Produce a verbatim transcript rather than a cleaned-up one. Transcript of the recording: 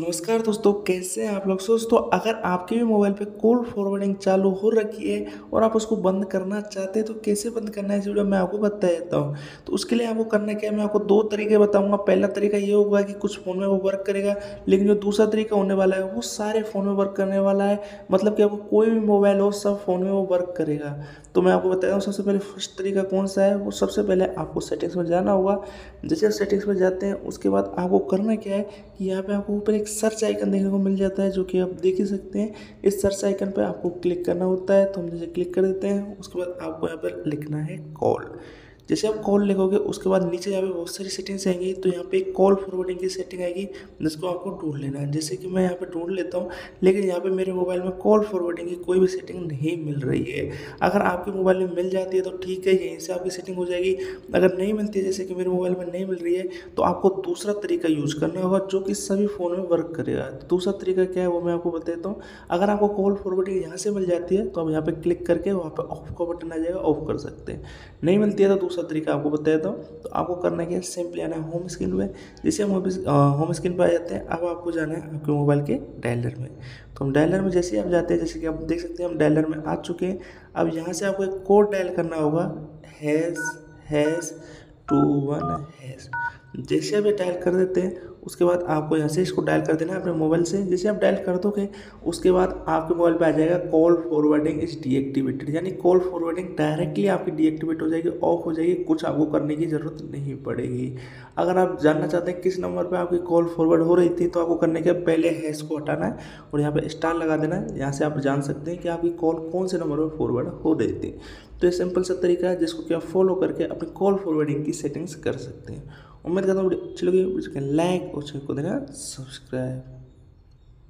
नमस्कार दोस्तों, कैसे हैं आप लोग। सो दोस्तों, अगर आपके भी मोबाइल पे कॉल फॉरवर्डिंग चालू हो रखी है और आप उसको बंद करना चाहते हैं तो कैसे बंद करना है इस वीडियो में मैं आपको बता देता हूँ। तो उसके लिए आपको करना क्या है, मैं आपको दो तरीके बताऊंगा। पहला तरीका ये होगा कि कुछ फ़ोन में वो वर्क करेगा, लेकिन जो दूसरा तरीका होने वाला है वो सारे फ़ोन में वर्क करने वाला है। मतलब कि आपको कोई भी मोबाइल हो, सब फ़ोन में वो वर्क करेगा। तो मैं आपको बताता हूँ सबसे पहले फर्स्ट तरीका कौन सा है। वो सबसे पहले आपको सेटिंग्स में जाना होगा। जैसे आप सेटिंग्स में जाते हैं उसके बाद आपको करना क्या है कि यहाँ पे आपको ऊपर एक सर्च आइकन देखने को मिल जाता है, जो कि आप देख ही सकते हैं। इस सर्च आइकन पे आपको क्लिक करना होता है, तो हम जैसे क्लिक कर देते हैं उसके बाद आपको यहाँ पर लिखना है कॉल। जैसे आप कॉल लिखोगे उसके बाद नीचे यहाँ पे बहुत सारी सेटिंग्स आएंगी, तो यहाँ पे कॉल फॉरवर्डिंग की सेटिंग आएगी जिसको आपको ढूंढ लेना है। जैसे कि मैं यहाँ पे ढूंढ लेता हूँ, लेकिन यहाँ पे मेरे मोबाइल में कॉल फॉरवर्डिंग की कोई भी सेटिंग नहीं मिल रही है। अगर आपके मोबाइल में मिल जाती है तो ठीक है, यहीं से आपकी सेटिंग हो जाएगी। अगर नहीं मिलती है, जैसे कि मेरे मोबाइल में नहीं मिल रही है, तो आपको दूसरा तरीका यूज करना होगा जो कि सभी फ़ोन में वर्क करेगा। तो दूसरा तरीका क्या है वो मैं आपको बता देता हूँ। अगर आपको कॉल फॉरवर्डिंग यहाँ से मिल जाती है तो आप यहाँ पे क्लिक करके वहाँ पे ऑफ का बटन आ जाएगा, ऑफ कर सकते हैं। नहीं मिलती है तो दूसरा तरीका आपको बता देता हूँ। तो आपको करना क्या है, सिंपली आना है होम स्क्रीन पे। जैसे हम होम स्क्रीन पे आ जाते हैं, अब आपको जाना है आपके मोबाइल के डायलर में। तो हम डायलर में जैसे ही आप जाते हैं, जैसे कि आप देख सकते हैं हम डायलर में आ चुके हैं। अब यहाँ से आपको एक कोड डायल करना होगा, hash hash two one hash. जैसे आप ये डायल कर देते हैं उसके बाद आपको यहाँ से इसको डायल कर देना है अपने मोबाइल से। जैसे आप डायल कर दोगे उसके बाद आपके मोबाइल पे आ जाएगा कॉल फॉरवर्डिंग इज डीएक्टिवेटेड, यानी कॉल फॉरवर्डिंग डायरेक्टली आपकी डीएक्टिवेट हो जाएगी, ऑफ हो जाएगी, कुछ आपको करने की ज़रूरत नहीं पड़ेगी। अगर आप जानना चाहते हैं किस नंबर पर आपकी कॉल फॉरवर्ड हो रही थी, तो आपको करने के पहले हैश को हटाना है और यहाँ पर स्टार लगा देना है। यहाँ से आप जान सकते हैं कि आपकी कॉल कौन से नंबर पर फॉरवर्ड हो रही थी। तो ये सिंपल सा तरीका है जिसको कि आप फॉलो करके अपनी कॉल फॉरवर्डिंग की सेटिंग्स कर सकते हैं। उम्मीद करता हूँ वीडियो अच्छी लगी, वीडियो को लाइक और चैनल को देना सब्सक्राइब।